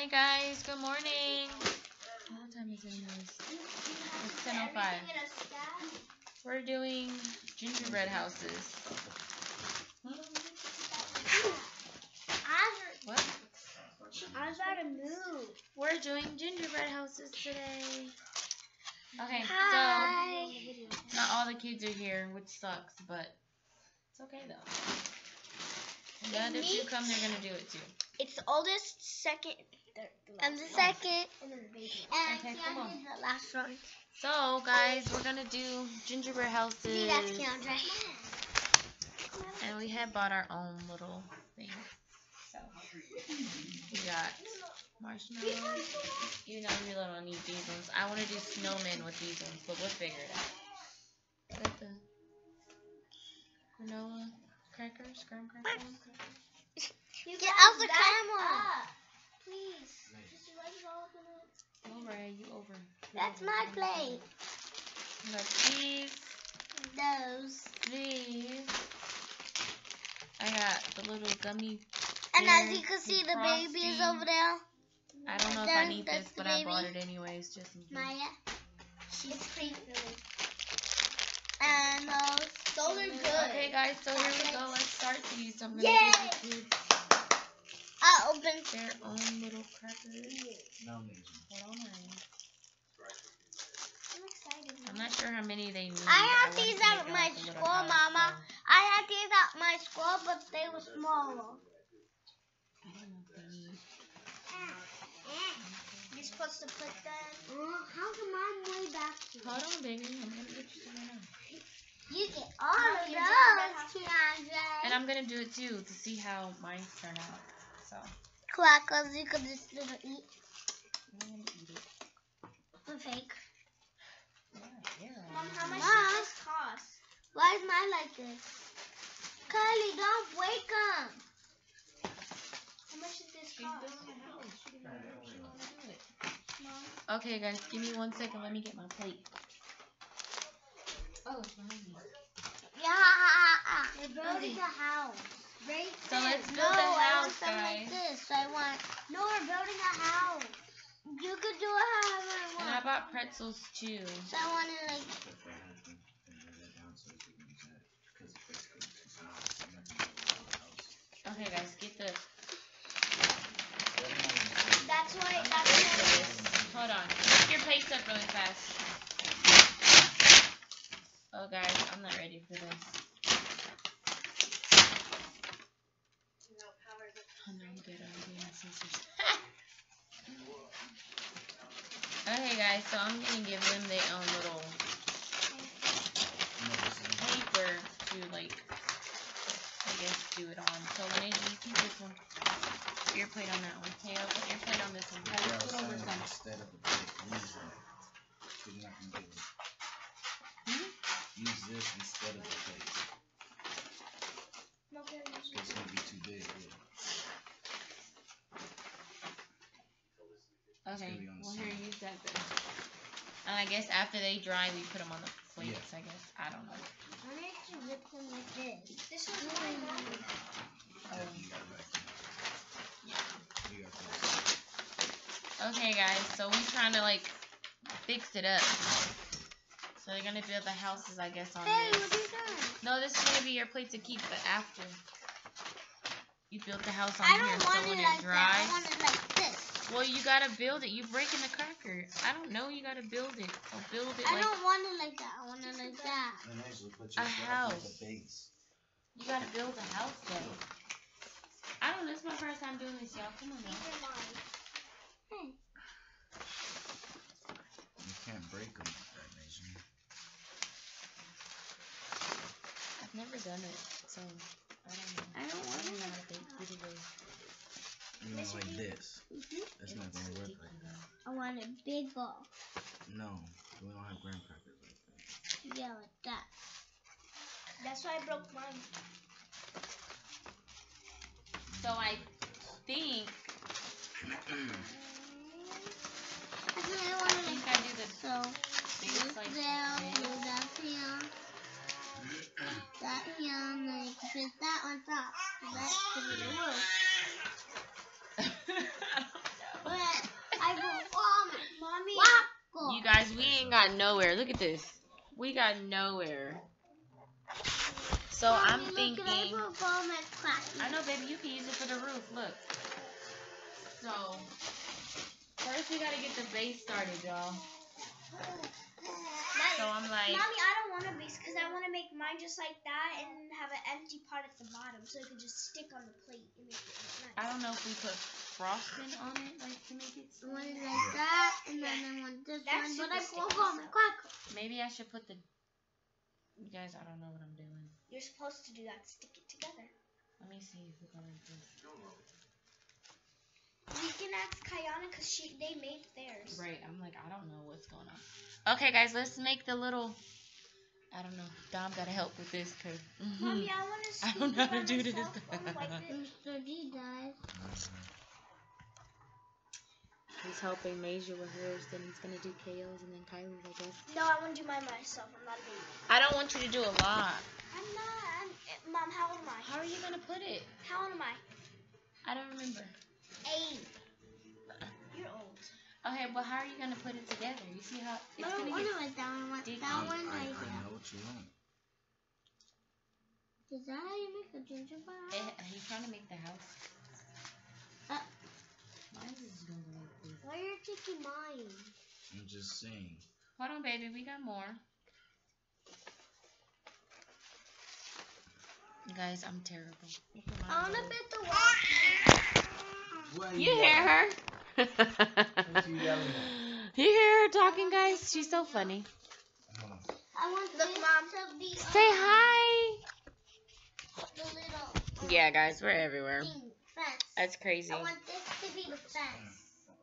Hey guys, good morning. What time is it anyways? It's 10:05. We're doing gingerbread houses. What? I was about to move. We're doing gingerbread houses today. Okay, Hi. so not all the kids are here, which sucks, but it's okay though. And if you come, they're gonna do it too. It's the oldest, second, I'm the second. and then the baby. And Okay, come on. Keandre's the last one. So guys, we're gonna do gingerbread houses. See, that's Keandre. And we had bought our own little thing. So we got marshmallows. You know you don't need these ones. I want to do snowmen with these ones, but we'll figure it out. Got the granola crackers, graham crackers. Get out the camera. Please. Just let it all open it. Over, you over. That's my plate. We got these. Those. I got the little gummy. And as bears you can see, and the baby is Frosty. over there. I don't know if I need That's this, the but I baby. bought it anyways, just in case. Maya. It's pretty good. And Those are good. Okay, guys, so here we go. Let's start these. I'm gonna Yay! give the kids I'll open. their own little crackers. No, Hold on, honey. I'm excited. I'm not sure how many they need. I had want these to at make my like a little school, house, Mama. so I had these at my school, but they were smaller. I don't know if they need. You're supposed to put them. How come I'm way back here? Hold on, baby. I'm gonna get you some right now. You get all of Your those, gingerbread Keandre. And I'm gonna do it too to see how mine turn out. So Crackers, you could just little eat. I'm gonna eat it. I'm fake. Yeah, Mom, how much Mom. does this cost? Why is mine like this? Kylie, don't wake up. How much does this She's cost? building a house. She can do what she wanna do it. Mom? Okay, guys, give me 1 second. Let me get my plate. Oh, it's behind me. Yeah. We're building a house. Right So let's there. build no, a I house, want something like guys. this. No, we're building a house. You could do it however you And I want. bought pretzels too. So I want it like. Okay, guys, get the. That's why. Hold on. Pick your plates up really fast. Oh, guys, I'm not ready for this. Oh, no, I'm good. I'm doing my scissors. Okay, guys, so I'm gonna give them their own little paper to, like, I guess, do it on. So, when you keep this one, put your plate on that one. Taylor, put your plate on this one. Tyler, put over some. Instead of the plate, use that. You're not gonna do it. Use this instead of the plate. It's gonna be too big. Okay, be on the well, side. here, use that then. And I guess after they dry, we put them on the plates, I guess. I don't know. I need to whip them like this. This one's mine. You got it back there. Yeah. You got this. Okay, guys, so we're trying to, like, fix it up. So they're gonna build the houses, I guess, on Hey, this. what are you doing? No, this is gonna be your plate to keep, but after you build the house on I here, don't so want when it it like that. dries. I want it like this. Well, you gotta build it. You're breaking the cracker. I don't know. You gotta build it. So build it I like don't want it like that. I want it like that. And actually put A your stuff house. as a base. you gotta build a house though. I don't know. This is my first time doing this, y'all. Come on, y'all. Hey. You can't break them like that, Mason. I've never done it, so I don't know. I don't want I don't it know like how to that. do it. You know, like this. That's not gonna work like that. I want it bigger. No, we don't have graham crackers like that. Yeah, like that. That's why I broke mine. So I think I want it like I do the so. base This like there, this. do that here. That here, and then you can put that on top. That could be the roof. I don't know. Wait, Guys, we ain't got nowhere. Look at this. We got nowhere. So I'm thinking. I know, baby. You can use it for the roof. Look. So first we gotta get the base started, y'all. So I'm like, Mommy, I don't want a base because I want to make mine just like that and have an empty part at the bottom so it can just stick on the plate and make it nice. I don't know if we put frosting on it, like to make it. One is like that, and then I want this That's one, but I super broke sticky, all my so. crackers. Maybe I should put the. You guys, I don't know what I'm doing. You're supposed to do that. Stick it together. Let me see if we go like this. We can ask Kayana because they made theirs. Right, I'm like, I don't know what's going on. Okay, guys, let's make the little. I don't know. Dom gotta help with this, cause. Mommy, I want to. I don't know how to do this. Mr. D does. He's helping Masia with hers, then he's gonna do KO's, and then Kylie's, I guess. No, I want to do mine myself. I'm not a baby. I don't want you to do a lot. I'm not. Mom, how old am I? How are you gonna put it? How old am I? I don't remember. 8. You're old. Okay, but how are you gonna put it together? You see how it's I don't gonna want get. it with that one. I want Sticky. that one I right know here. what you want. Is that how you make a gingerbread house? He's trying to make the house. Mine's is gonna go like this. Why are you taking mine? I'm just saying. Hold on, baby. We got more. Guys, I'm terrible. I want to bet the wall. You hear her? You hear her talking, guys? She's so funny. I want Look, this Mom. to be Say hi. the little Yeah, guys, we're everywhere. thing, fence. That's crazy. I want this to be the fence.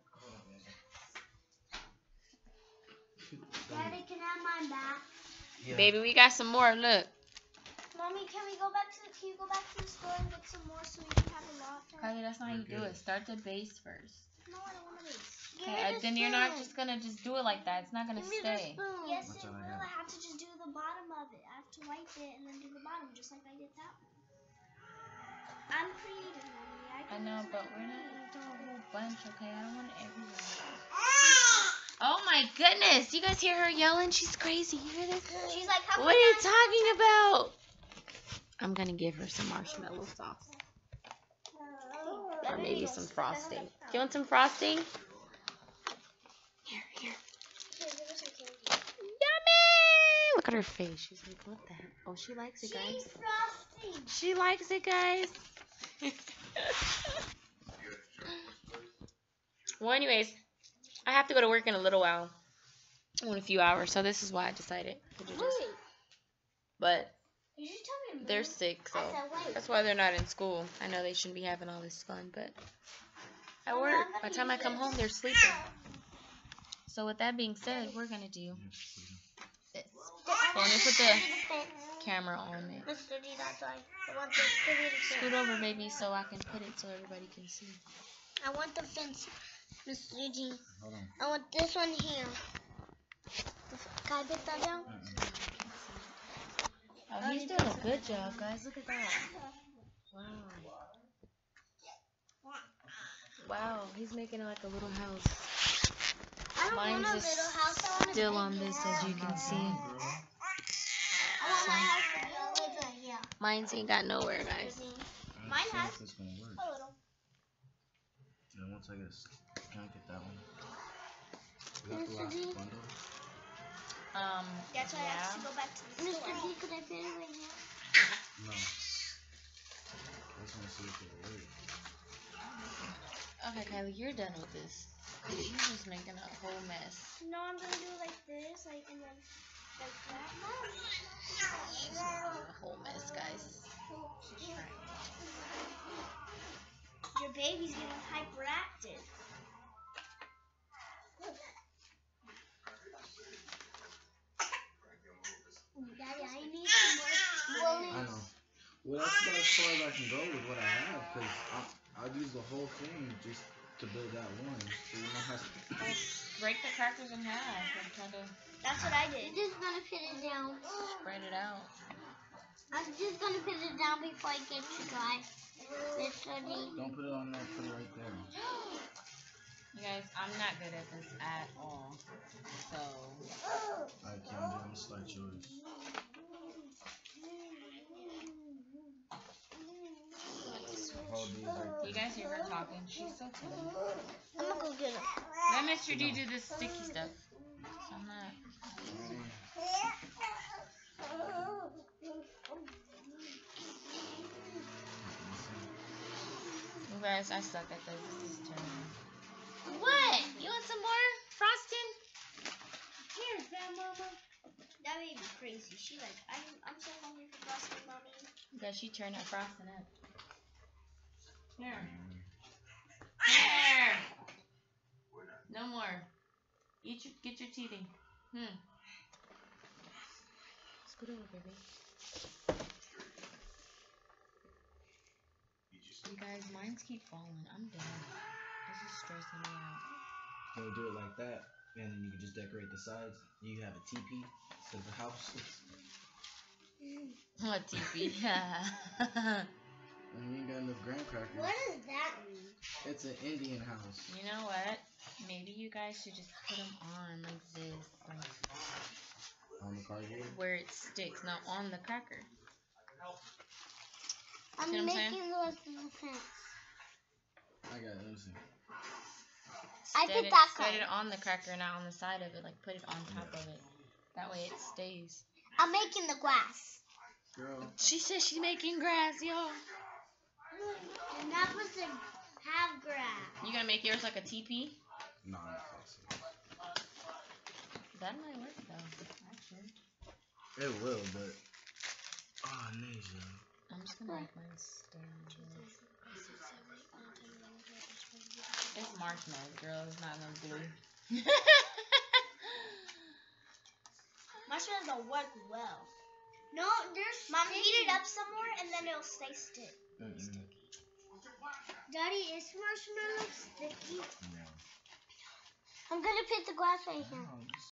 Daddy, can I have mine back? Yeah. Baby, we got some more. Look. Mommy, can you go back to the store and get some more so we can have a lot? Kylie, that's not how you do it. Start the base first. No, I don't want a base. Okay, then you're not just gonna just do it like that. It's not gonna Give me the stay. spoon. Yes, That's it all I will. got. I have to just do the bottom of it. I have to wipe it and then do the bottom, just like I did that one. I'm creative, Mommy. I know, but we're not gonna do a whole bunch, okay? I don't want it everywhere. Oh my goodness! You guys hear her yelling? She's crazy. You hear this? She's like, how What are you talking about? I'm gonna give her some marshmallow sauce. Or maybe some frosting. Do you want some frosting? Here. Yummy! Look at her face. She's like, what the heck? Oh, she likes it, guys. frosty. She likes it, guys. Well, anyways, I have to go to work in a little while. In a few hours, so this is why I decided to do this. But You should tell me to they're move. sick, so I said, wait. that's why they're not in school. I know they shouldn't be having all this fun, but at Well, work, I'm gonna by the time I use come this. home, they're sleeping. So with that being said, we're gonna do this. So let me put the camera on it. Mr. D, that's why. I want this to be the fence. Scoot over, baby, so I can put it so everybody can see. I want the fence, Mr. D. Hold on. I want this one here. Can I put that down? Oh, he's doing a good job, guys. Look at that. Wow. Wow, he's making it like a little house. I don't Mine's want a is little house. I want a still big on this, house. as you can see. I want my house to be all the way to here. Mine's ain't got nowhere, guys. Mine See has if it's gonna work. a little. And once I get, can I get that one? You got the last bundle? That's why I have to go back to the store. Mr. D, could I put it right here? No. I just wanna see if it works. Okay, Kylie, you're done with this. You're just making a whole mess. No, I'm gonna do it like this, like, and then like that. She's making a whole mess, guys. She's trying. Your baby's getting hyperactive. Daddy, I need some more I know. Well, that's about as far as I can go with what I have, because I'll use the whole thing just to build that one. So you know how Break the crackers in half and kind of That's what I I'm did. just gonna put it down. spread it out. I'm just gonna put it down before I get to dry. Mr. D. don't put it on there, put it right there. You guys, I'm not good at this at all. So, Alright, Kendra, I'm gonna start yours. Hold these right you guys hear her talking? She's so timid. I'm gonna go get him. Let Mr. D do this sticky stuff. So I'm not. You guys, I suck at this. This is terrible. What? You want some more frosting? Here, grandmama. That baby crazy. She like, I'm so hungry for frosting, mommy. Because she turned her frosting up. Here. Here. No more. Get your teething. Scoot over, baby. You guys, mines keep falling. I'm done. This is stressing me out. Can we do it like that? And then you can just decorate the sides. You have a teepee instead of a house. What TV? And you ain't got enough graham crackers. What does that mean? It's an Indian house. You know what? Maybe you guys should just put them on like this, like On the cardboard? where it sticks, not on the cracker. I'm See what I'm saying? making the rest of the fence. I got it. Let me see. I Set picked it, that set color. it on the cracker, not on the side of it. Like put it on top of it. That way it stays. I'm making the grass. Girl. She says she's making grass, y'all. You're not supposed to have grass. You gonna make yours like a teepee? No, I'm not fixing That might work though, actually. it. It will, but. Oh, Nasia. I'm just gonna make mine stay. It's marshmallows, girl. It's not no glue. Marshmallows don't work well. No, there's Mom, heat it up some more and then it'll stay stick. Daddy, is marshmallow sticky? No. I'm gonna put the glass right here. No,